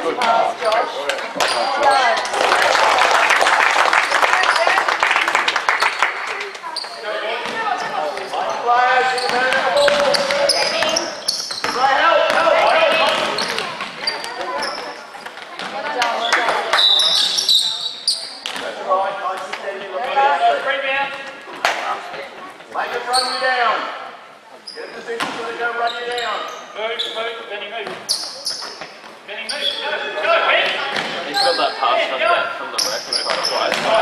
Nice pass, Josh. Make it run you down. Get in position so they don't run you down. Move, Benny, move. Benny, move. Go, Ben. He's got that pass from the back and trying to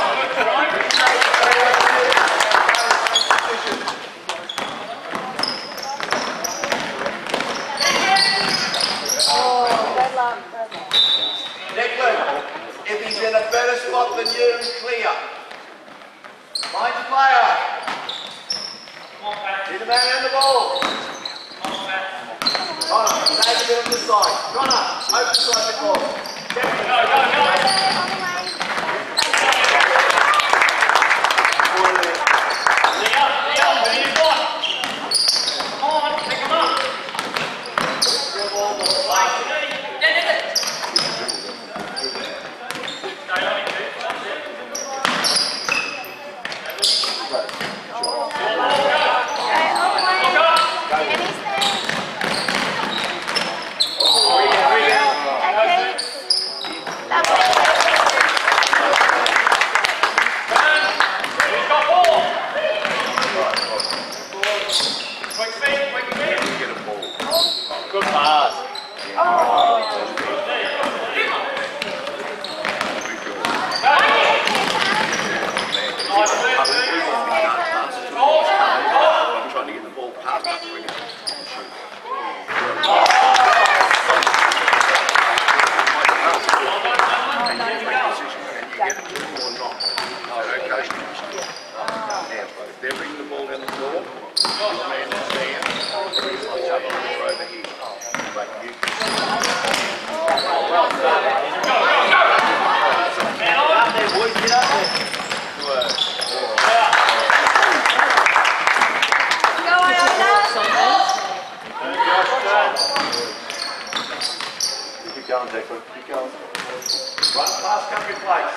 Oh, good luck. Declan, if he's in a better spot than you, clear. Mind the player. See the man and the ball. Connor, take a bit on this side. Connor, open side the ball. Good pass. I'm trying to get the ball past that ring. They're bringing the ball down the floor. Man is there. He's like chucking it over here. Like you. Well done. Man, up there, boys. Get up there. Go, IONA. Keep going, Declan. Keep going. Run past country place.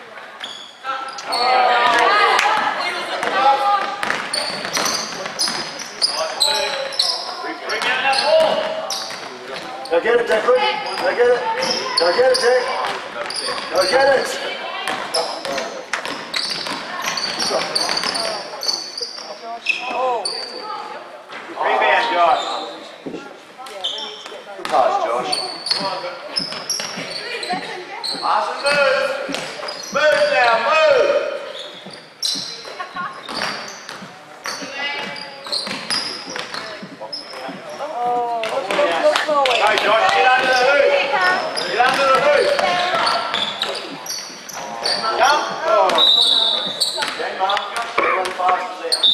Go get it, Declan. Go get it. Go get it, Dick. Go get it. Oh. Rebound, Josh. Good pass, Josh. Pass and move. Move now, move. Oh, look forward. Go, Josh, get under the hoop. Get under the hoop. Jump. Oh. Okay, Mark. Everyone passes out.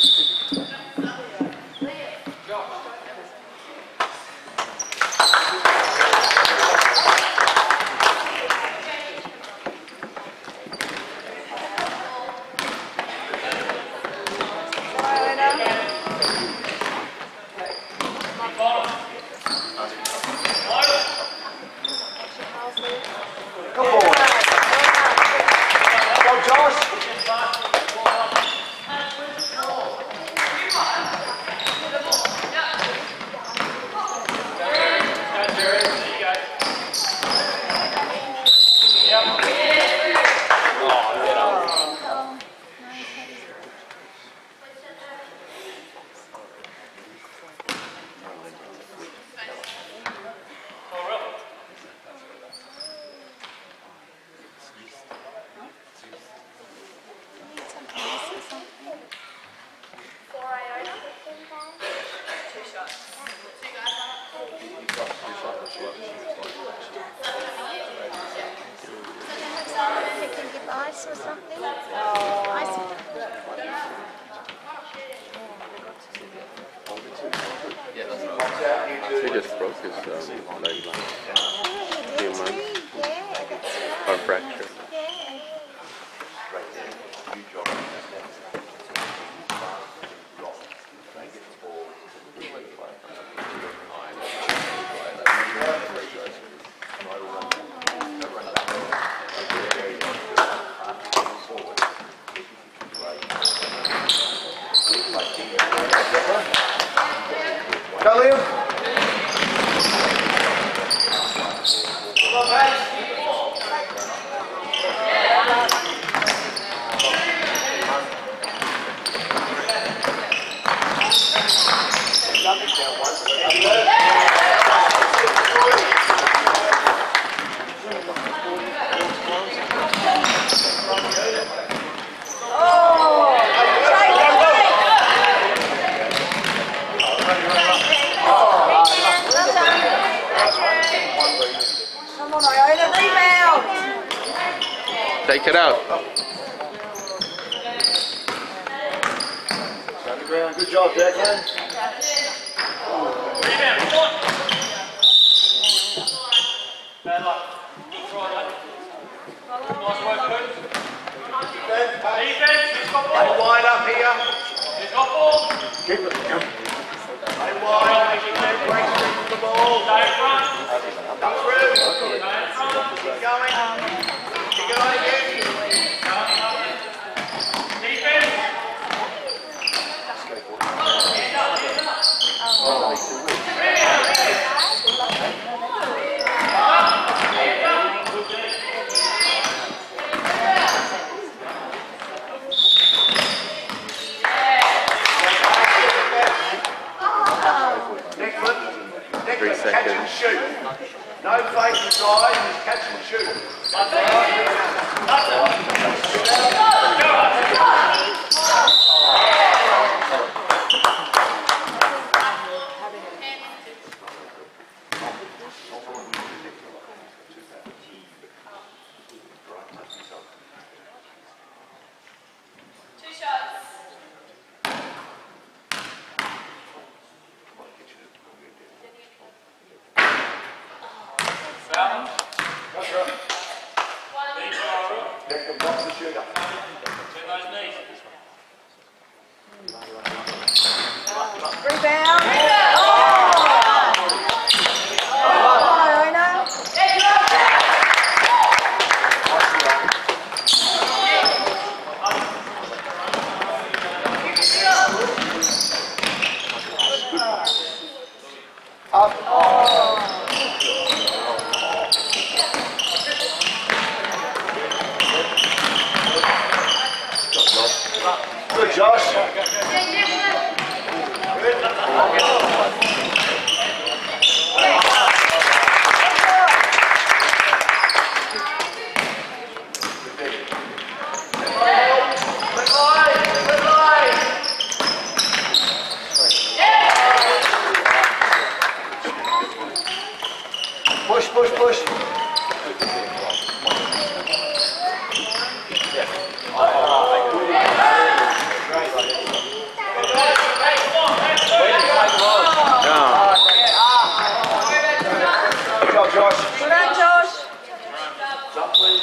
Come on. Go, Josh. Ice or something? Oh. Ice. He just broke his leg last few months. Or fracture. Right Come on, Iona, rebound! Take it out. Good job, Declan. Rebound, come on. Bad luck. Good try, mate. Nice work, Luke. Defense, he's got ball. Stay wide up here. He's got ball. Keep it. Stay wide. Break through the ball. Stay in front. Come through. Stay in front. Keep going. Keep going again. Defense. Catch and shoot. No fake inside, just catch and shoot. Rebound! Oh! Iona! Good, Josh. Push, push, push. Good job, Josh. Well done, Josh. Jump, please.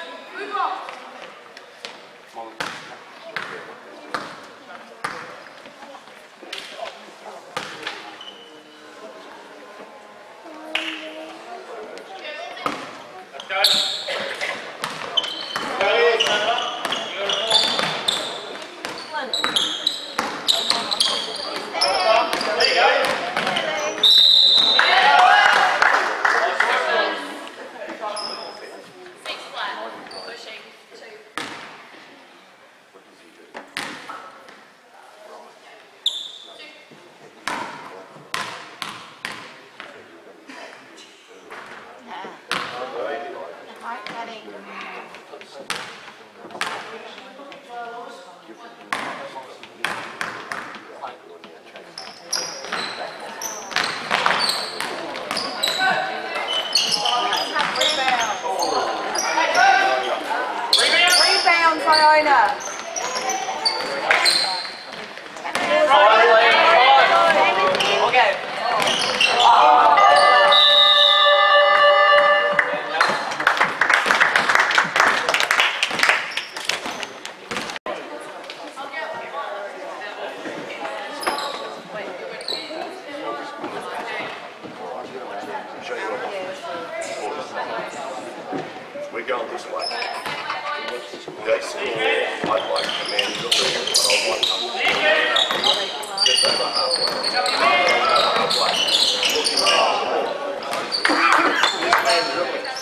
Rebound, Iona. We're going this way. They score. I'd like to command the lead. I'll want them. Just over halfway. Halfway. This man's really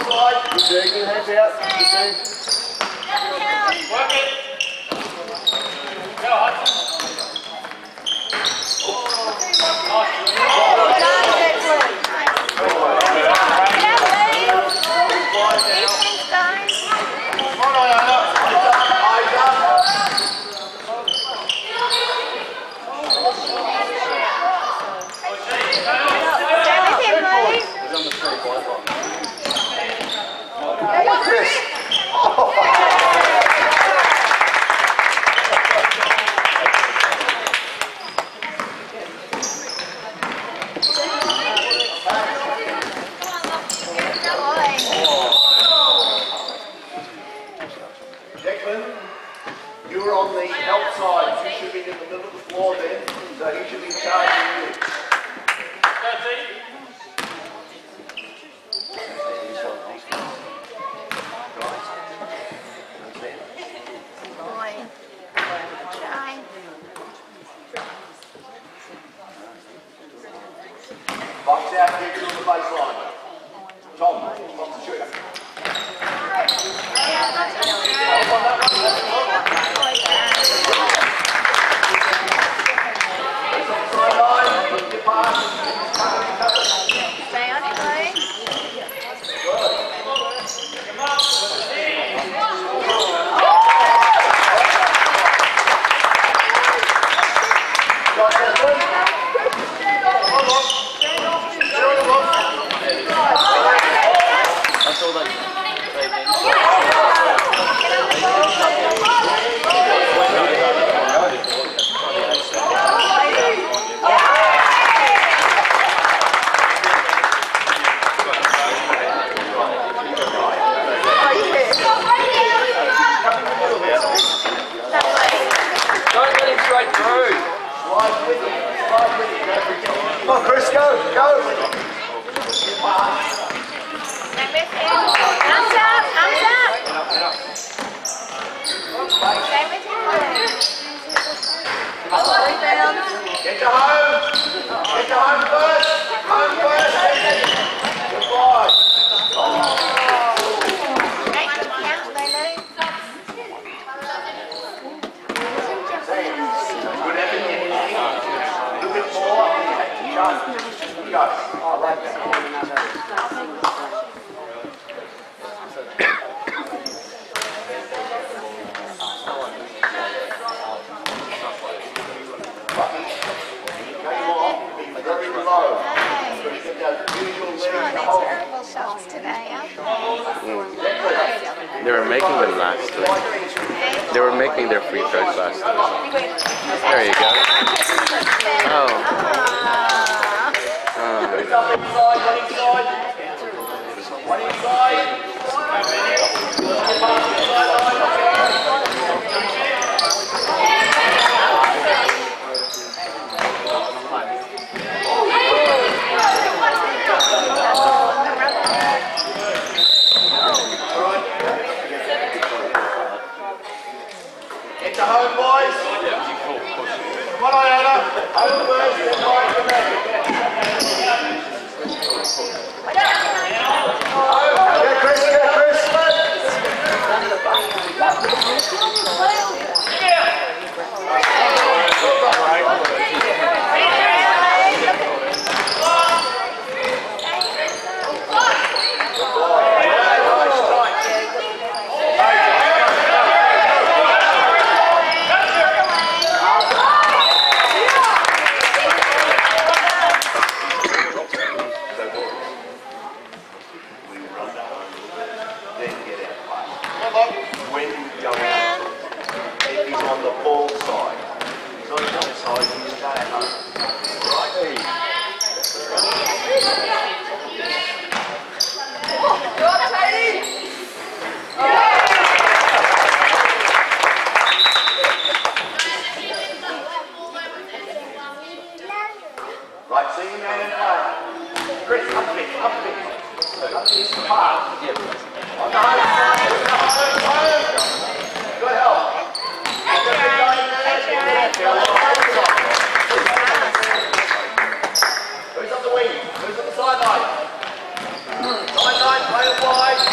side. Good hands out. Work it. Go, Hudson. Come on, IONA. Chris. Declan, you were on the outside. You should be in the middle of the floor then, so he should be charging you. That's it. Box out, get to the baseline. Tom, Tom's the shooter. Sideline, get past. Stay on it, please. That's all they Don't let him straight through. Slide with it. Come on, Chris, go. Arms up, arms up. Stay with him. Rebound. Get to home. Get to home first. Home first. Goodbye. Hey, count, Lulu. Good effort. A little bit more. Go. I like that. Terrible shots today, They were making them last week. They were making their free throws last week. There you go. Oh. One inside. Get to home, boys. Come on, IONA. Home first, then right to back. Get Chris. When you go out, if he's on the ball side, he's on the other side, you stay at home. Right? Right, see you man in play. Chris, up a bit. Up this part. On the home side, home. Good help. Who's on the wing? Who's on the sideline? Sideline, play it wide.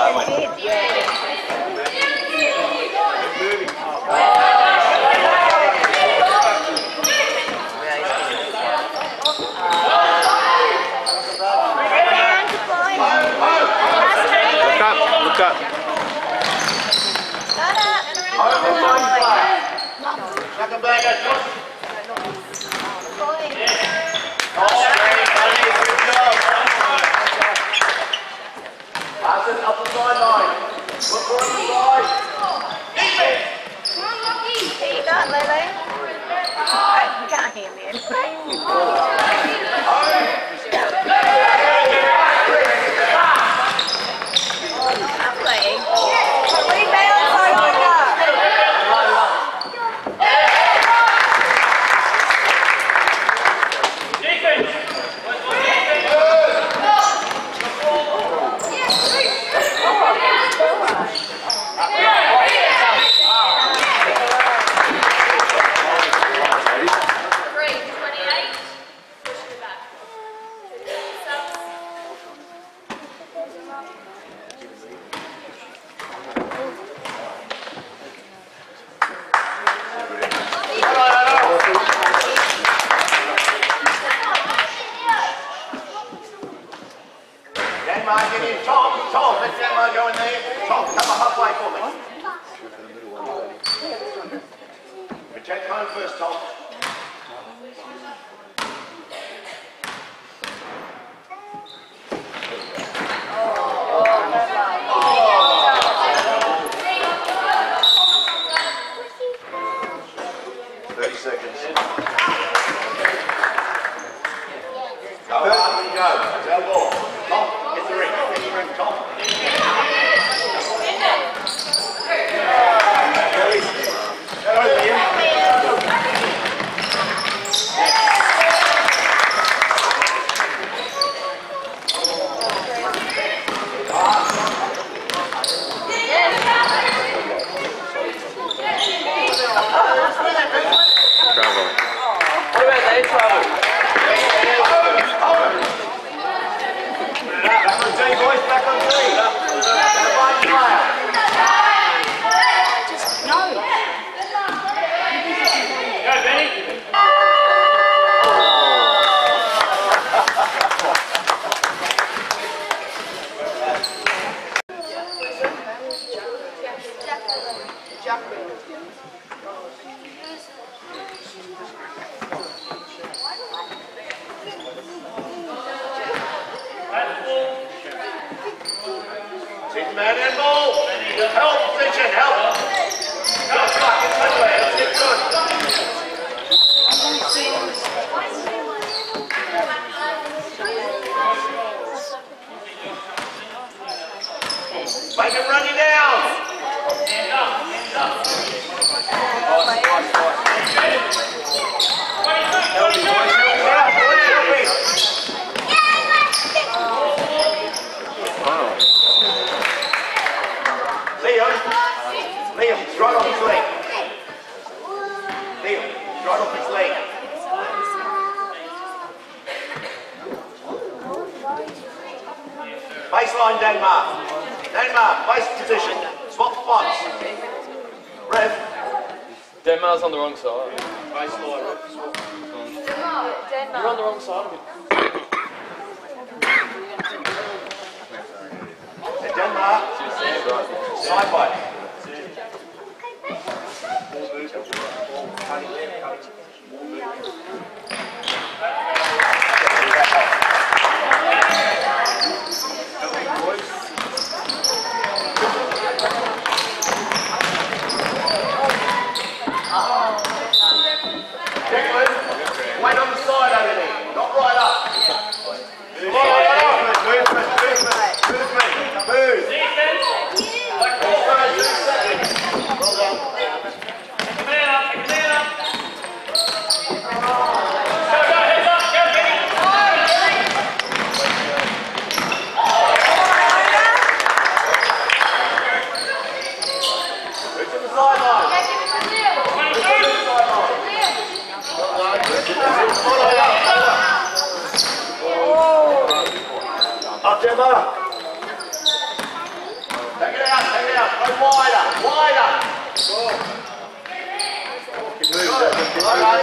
Look up. Up the sideline. Look for the side. Here you go, Lily. You can't hear me Denmark, get in. Tom, let Denmark go in there. Tom, come halfway for me. Protect home first, Tom. Man and ball. Help, position, help. Make him run you down. Stand up, stand up. Liam, right off his leg. Liam, right off his leg. Baseline Denmark. Denmark, base position. Swap spots. Rev. Denmark's on the wrong side. Baseline. You're on the wrong side of it. Denmark. Side by. Wait on the side over there, not right up. Move. Take it out, go wider, wider. Hold on,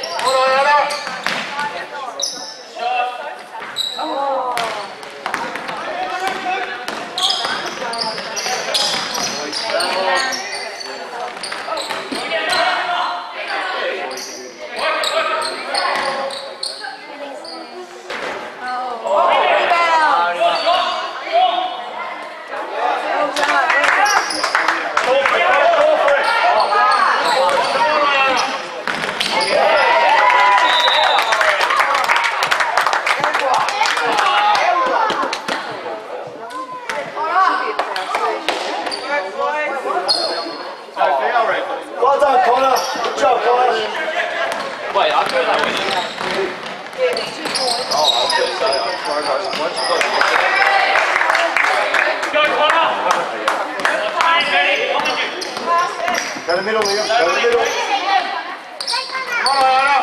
well done, Connor. Good job, Connor. Wait, I thought that was you. Oh, I was going to say, I'm sorry, guys. Once you got Go, Connor! Go to the middle, Liam. Go to the middle. Come on, Anna.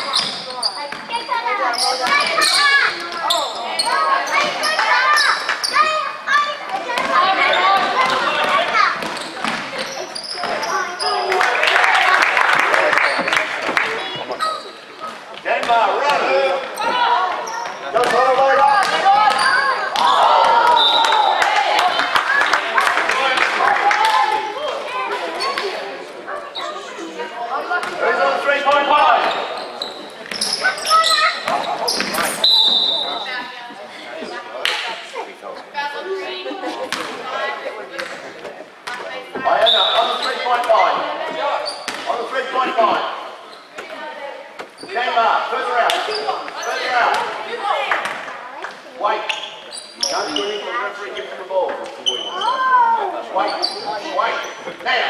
Denmark, run! Go, Connor, right up. Who's on 3.5? IONA, on the 3.5. On the 3.5. Denmark, further out. Further out. Wait. Don't do anything for the referee, give them the ball. Wait. Wait. Now.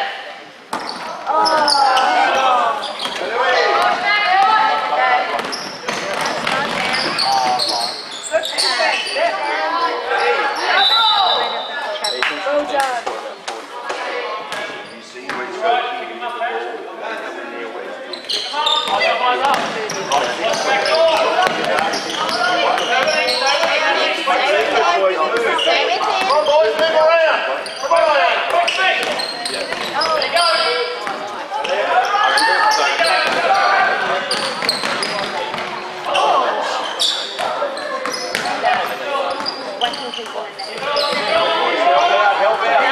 Come on, boys, move around. Come on, quick feet. There you go. Help out.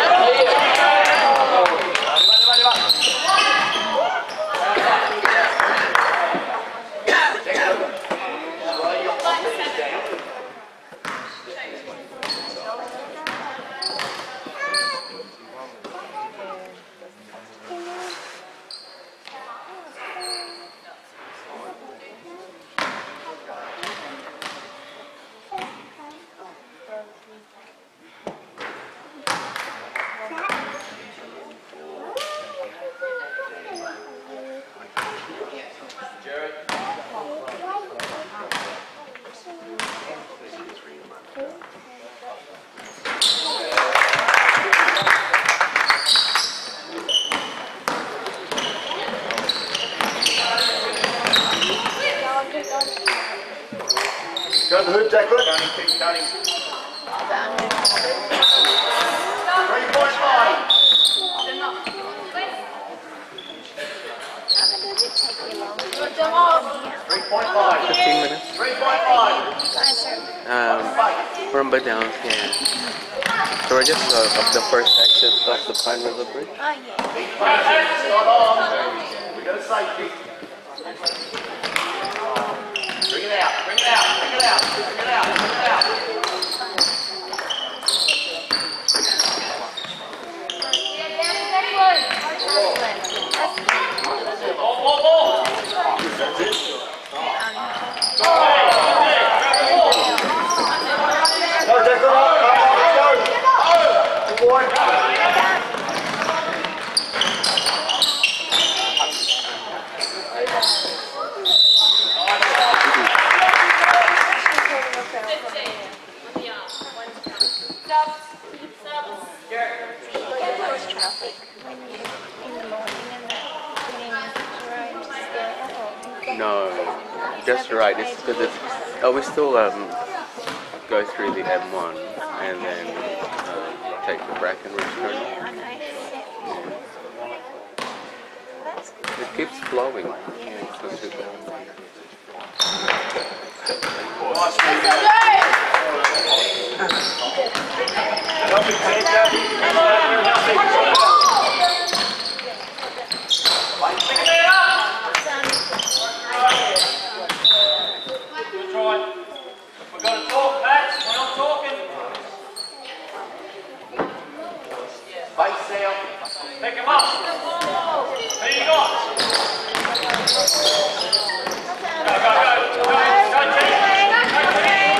Go to the hoop, Declan. Keep cutting. 3.5. 15 minutes. 3.5. From down, yeah. So we're just up the first exit of the Pine River Bridge. Oh, yeah. Not on. We got a safety. Bring it out. Bring it out. Bring it out. Bring it out. Bring it out. Go, Declan, up, go. Good boy. No, just right. It's because it's. Oh, we still go through the M1 and then take the Brackenridge turn. Yeah, I know. That's good. It keeps flowing. Yeah. So too bad. Good try. We've got to talk, Pat. We're not talking. Face down. Pick him up. Who you got? Go, go, go. Go, go, team. Go, team.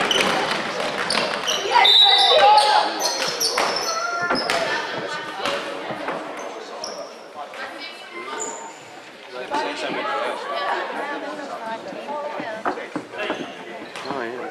Oh, yeah.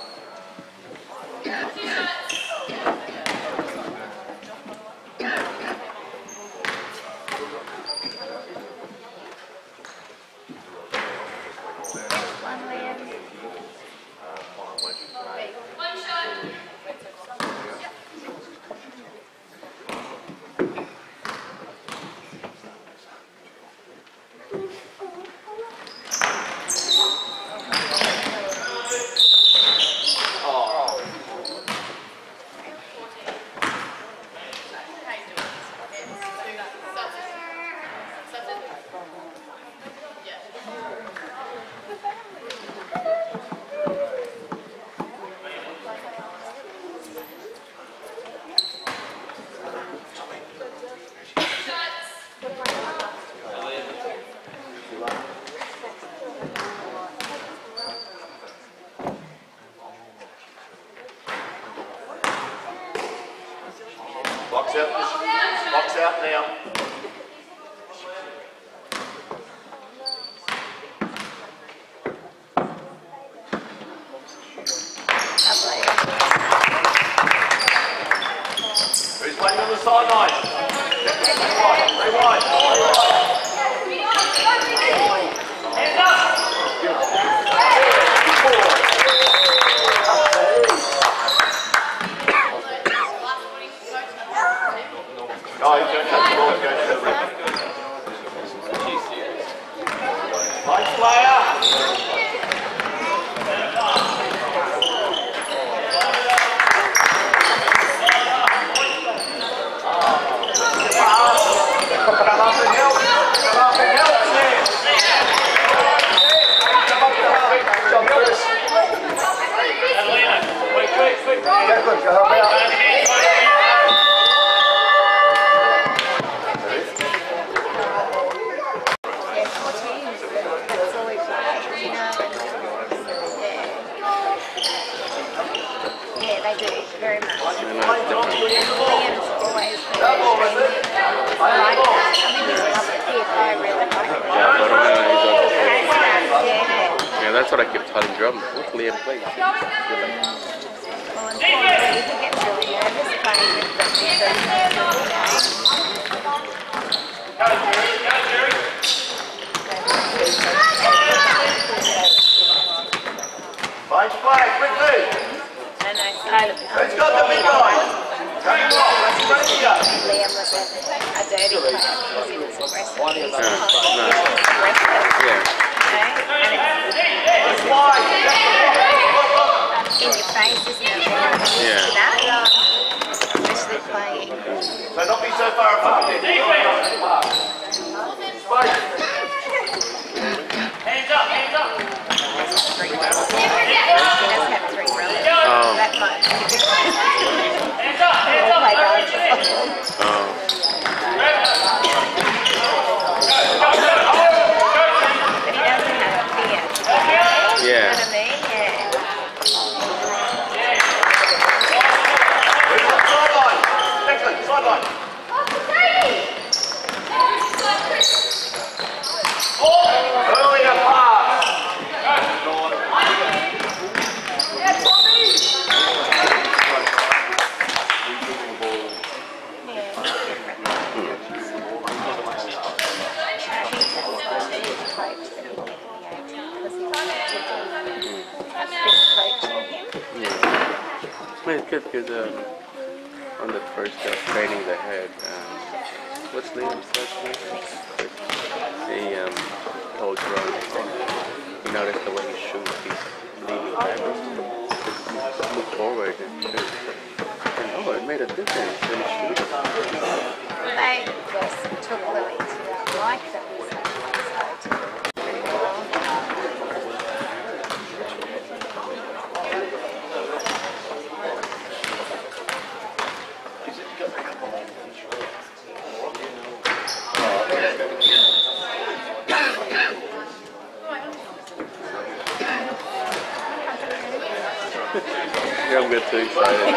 Box out now. Who's playing on the sideline? Rewind. Hands up. Oh, you don't have the ball to go to the rim. Nice player. Come up and help. Come up and help, Sam. Come up. Adelina, quick. Yeah, good. Go help out. Yeah, they do, very much. I know it's different. Liam's always been I like that. I think he's a lovely kid. I really like him. Yeah, but Yeah. that's what I keep telling Drum. What's Liam playing? Well, unfortunately, he gets really nervous playing with the Nice play, quickly. Who's got the big guy? Come on, let's run here. Liam was a dirty player because he was aggressive. He's No. aggressive. Yeah. Okay? And It's wide. it's in your face, isn't it? Yeah. That, especially playing. So not be so far apart. Hands up. Three brothers. He does have three brothers. That much. Hands up. All play basketball. Oh. But he doesn't have fear. Yeah. You know what I mean? Yeah. Sideline. Excellent, sideline. Earlier pass. It's good because on the first day of training they had, what's Liam's last name? He told Ron, he noticed the way he shoots, he's leaning backwards. Move forward and shoot. And oh, it made a difference when he shoots. They just took Louis to that like that we said, so pretty well. Yeah, I'm getting too excited.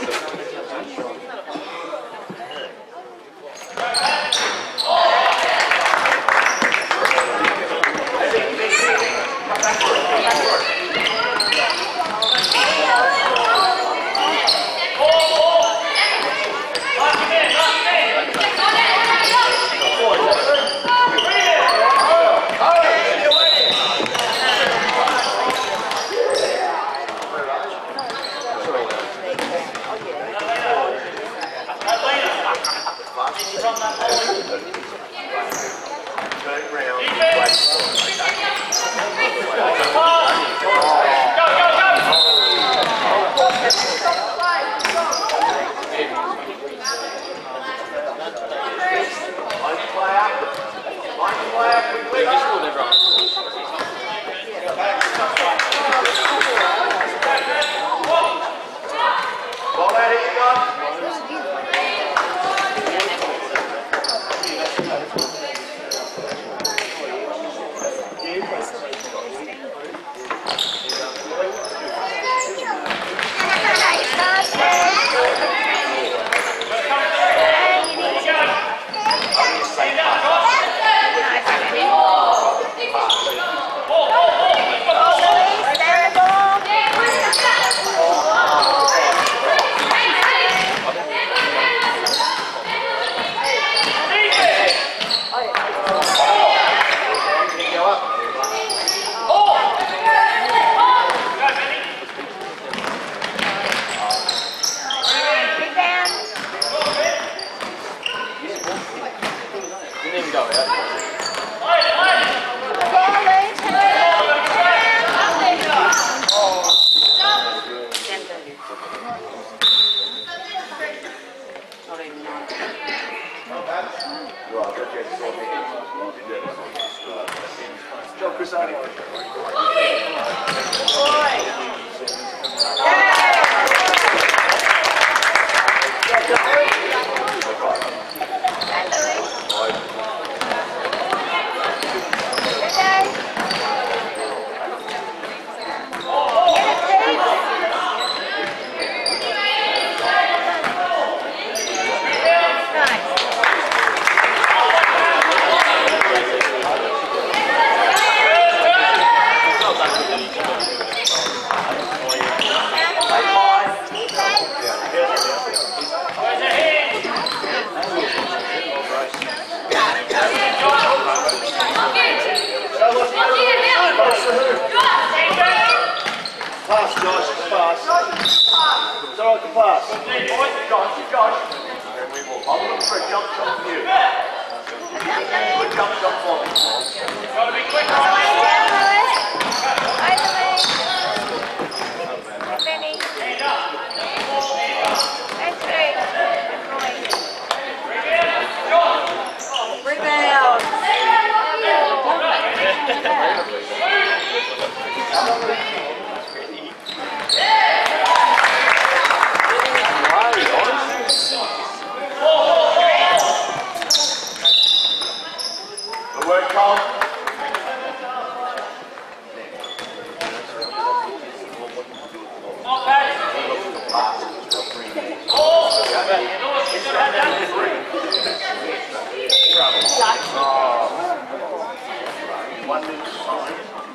Pass, Josh, pass. It's all right to pass. Josh. I'm looking for a jump shot from you. Good jump shot for me. Gotta be quick. Good work, Carl. Not bad. One minute time.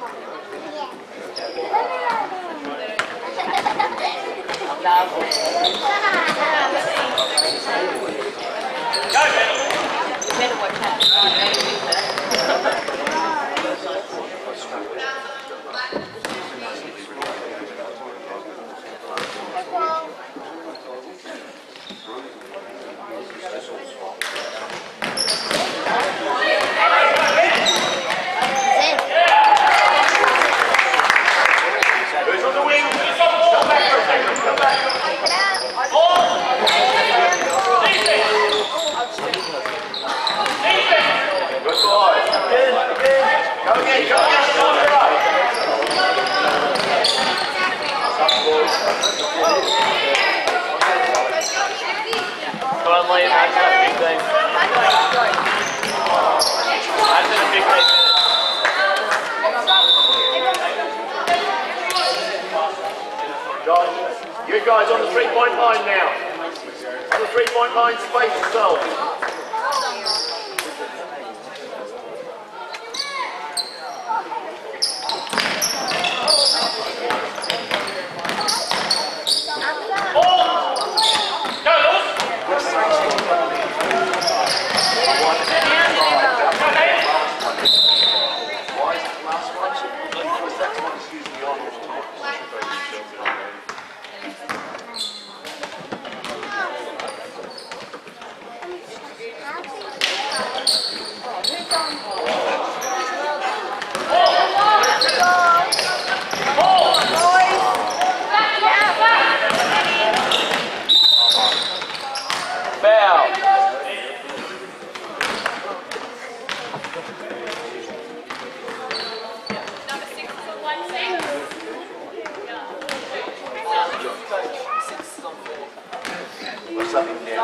Better watch out. 3-point line now. On the 3-point line, space yourself. What's up in there?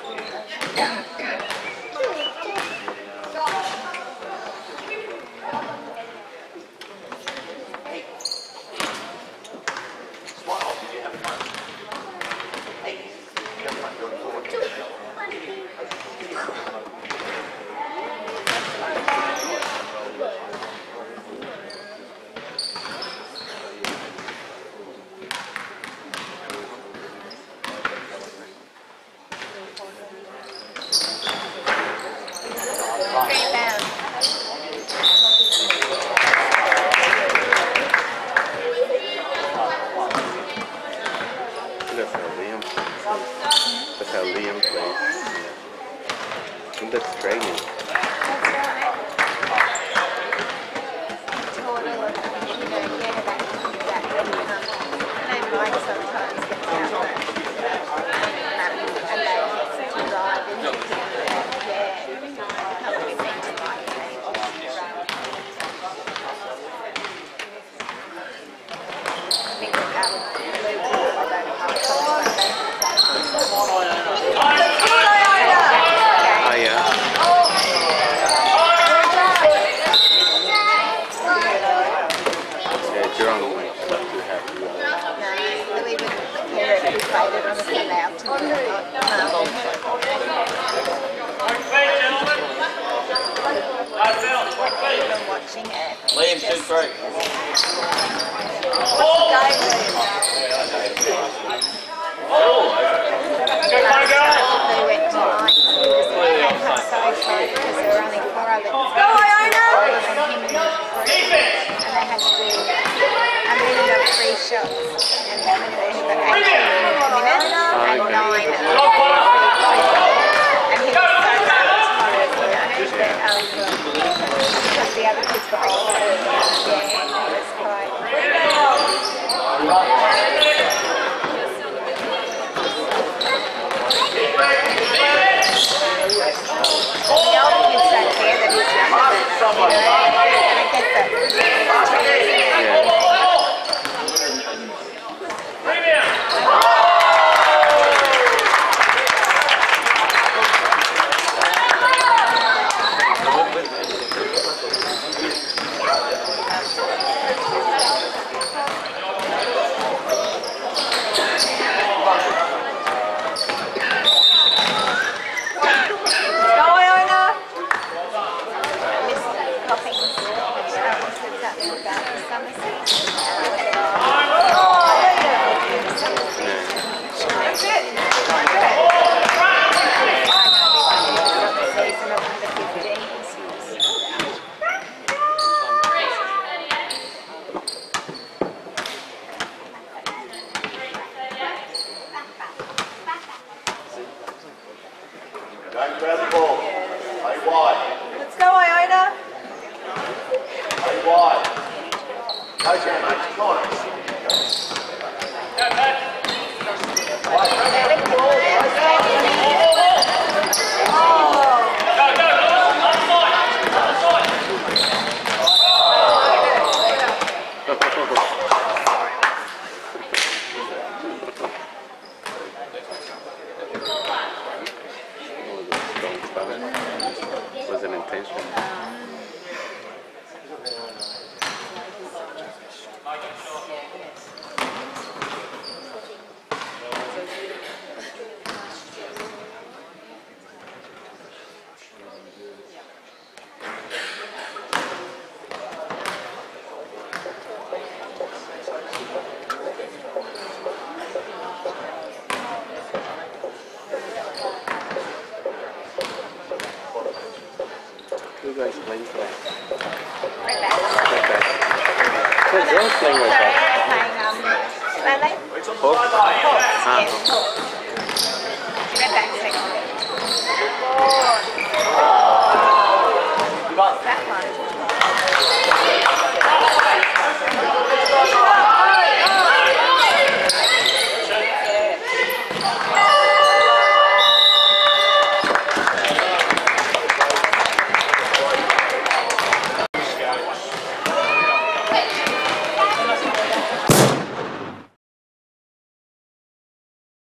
That's how Liam plays. And that's training. Liam, shoot straight. Go, IONA! And they had to do a minute of 3 shots. And they only got 8 minutes and 9 at the and he was so bad tomorrow, because the other kids got all yeah, it was quite. The older kids don't care that he's younger than them, and I guess that Don't grab the ball. Play wide. Let's go, IONA. Play wide. Go down, mate. Come on. Wasn't intentional. guys playing for? Right back. Right back. The girls playing right back. Sorry, I'm playing ballet. Hook? Yes, hook.